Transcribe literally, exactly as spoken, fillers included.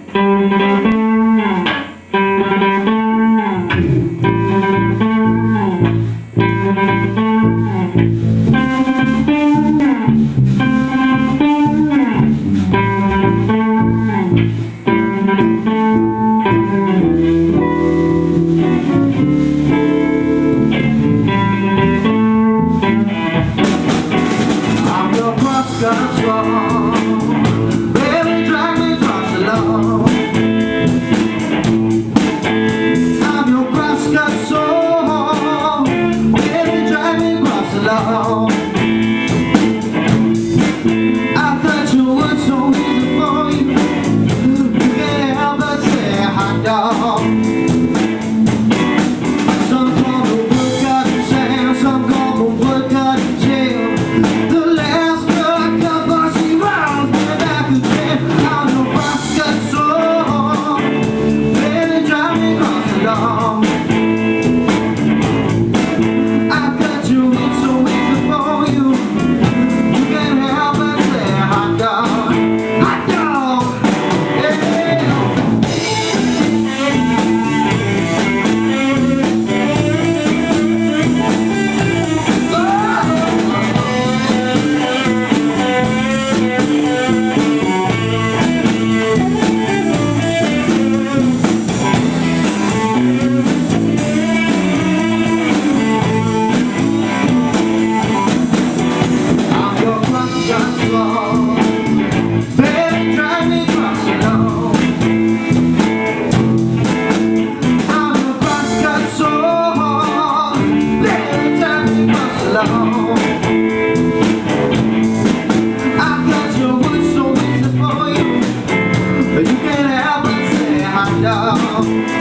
I'm your Crosscut Saw, baby, drag me across the lawn. I'm your Crosscut Saw, baby, drag me across the lawn. I thought you were so easy for you, you can't help but say hot dog. Some call me woodcut Sam, some call me woodcut Jim. The last girl I come for, she round me back again. I'm your Crosscut Saw, baby, drive me across the lawn. I got you in so easy for you, you can't help but say hot dog, hot dog, yeah. Baby, drive me across the lawn. I'm your Crosscut Saw, baby, drive me across the lawn. I got your wood so easy for you, but you can't help but say hot dog.